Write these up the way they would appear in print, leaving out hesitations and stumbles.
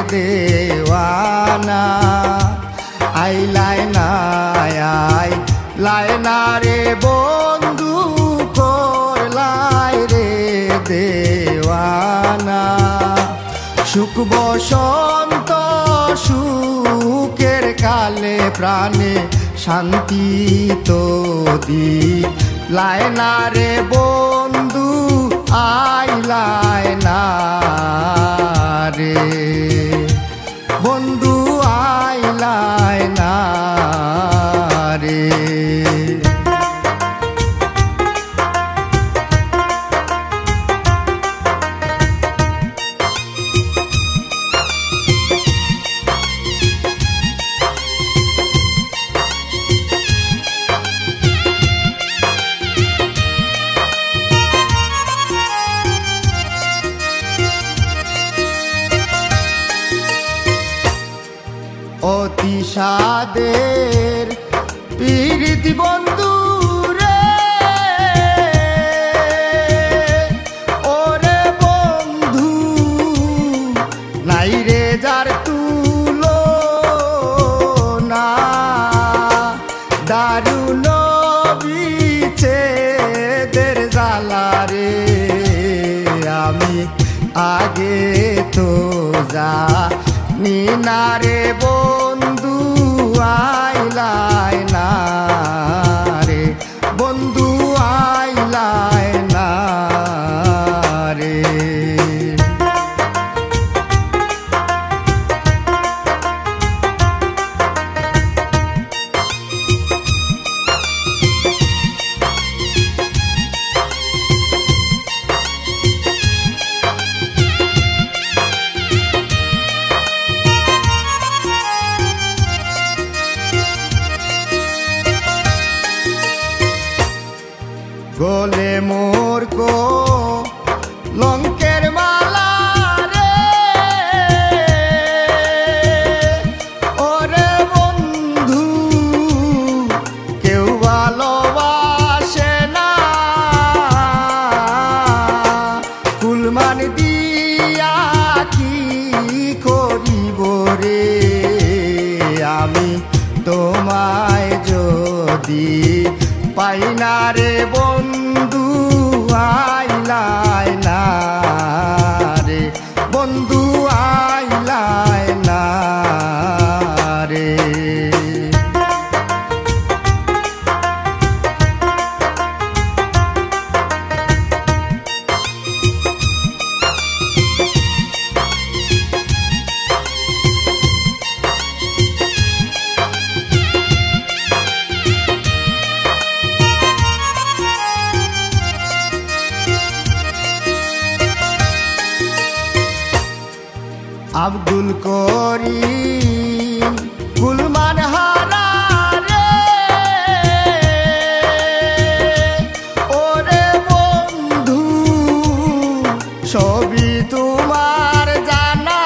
দেওয়ানা আইলাই না আইলাই না রে বন্ধু করলাই রে দেওয়ানা সুখ বসন্ত সুখের কালে প্রাণে শান্তি তো দিলাই না রে বন্ধু আইলাই না রে বন্ধু আইলাই না রে অতি সাদের প্রীতি বন্ধু রে ওরে বন্ধু নাই রে যার তুলনা দারুণ বিচ্ছেদের জ্বালা রে আমি আগে তো জানি না রে বন্ধু আইলাই না রে বন্ধু আইলাই না রে গোলে মোর কো লঙ্কের মালা রে ওরে বন্ধু কেউ ভালোবাসে না কুলমান দিয়া কি করিব রে আমি তোমায় যদি পাই না রে বন্ধু আইলাই না রে বন্ধু আইলাই না রে আব্দুল করিম গুলমান হারা রে ওরে বন্ধু সবই তোমার জানা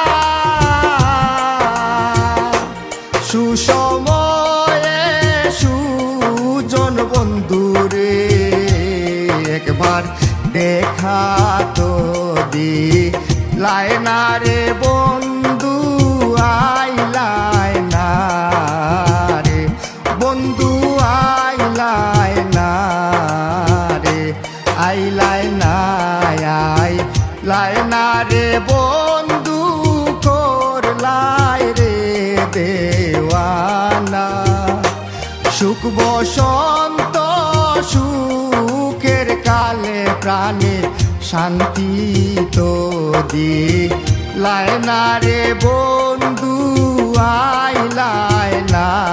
সুসময়ে সুজন বন্ধু রে একবার দেখা তো দিলাই না রে বন্ধু আইলাই না রে বন্ধু আইলাই না রে আইলাই না আইলাই না রে বন্ধু করলাই রে দেওয়ানা সুখ বসন্ত সুখের কালে প্রাণে শান্তি তো দিলাই না রে বন্ধু আইলাই না